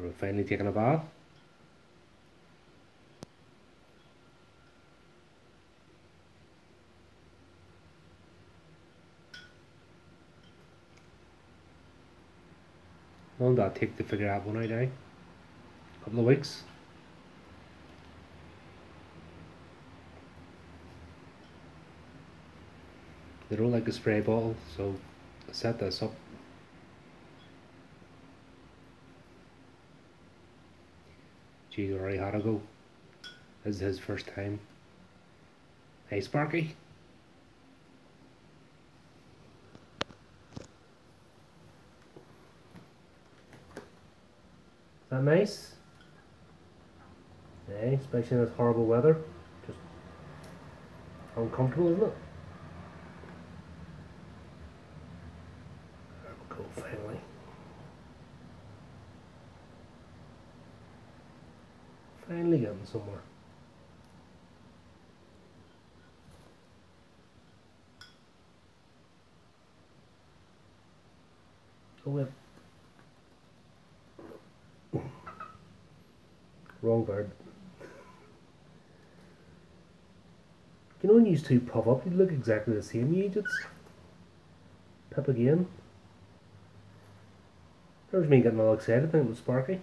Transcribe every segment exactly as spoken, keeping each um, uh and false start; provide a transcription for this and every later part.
we're finally taking a bath. How long did that take to figure out one out now? A couple of weeks. They don't like a spray bottle, so I set this up. Geez, already had to go. This is his first time. Hey Sparky. Is that nice? Yeah, especially in this horrible weather. Just uncomfortable, isn't it? There we go, finally. Finally getting somewhere. Oh wait. Wrong bird. You know when you two pop up, you look exactly the same, you idiots. Pip again. There's me getting all excited thinking it was Sparky.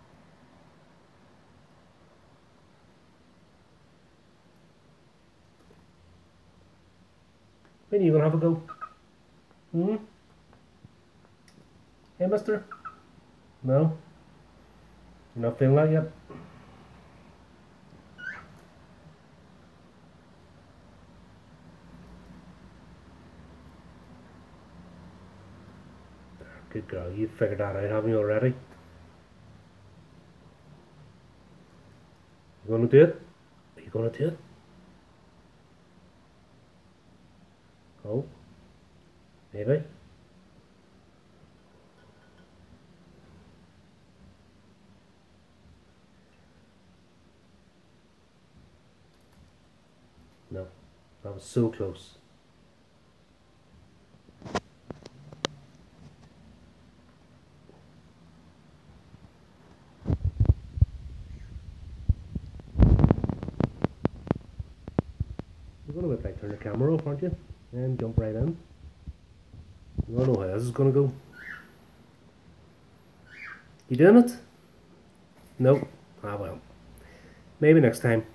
When are you gonna have a go? Hmm? Hey mister? No? You're not feeling that yet? Good girl, you figured that out, haven't you already? You gonna do it? Are you gonna do it? Oh? Maybe? No. That was so close. You're gonna wait like turn the camera off, aren't you? And jump right in. You wanna know how this is gonna go? You doing it? Nope. Ah well. Maybe next time.